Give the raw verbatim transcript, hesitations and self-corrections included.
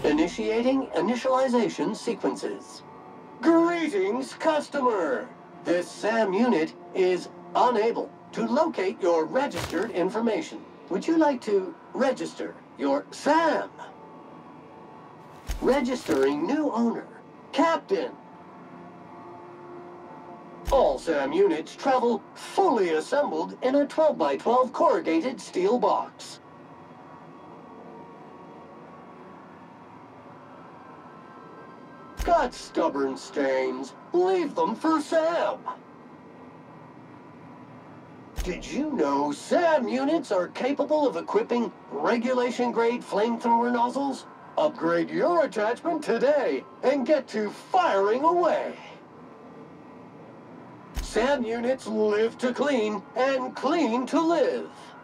Initiating initialization sequences. Greetings, customer! This SAM unit is unable to locate your registered information. Would you like to register your SAM? Registering new owner, Captain. All SAM units travel fully assembled in a twelve by twelve corrugated steel box. Got stubborn stains? Leave them for SAM. Did you know SAM units are capable of equipping regulation-grade flamethrower nozzles? Upgrade your attachment today and get to firing away. SAM units live to clean and clean to live.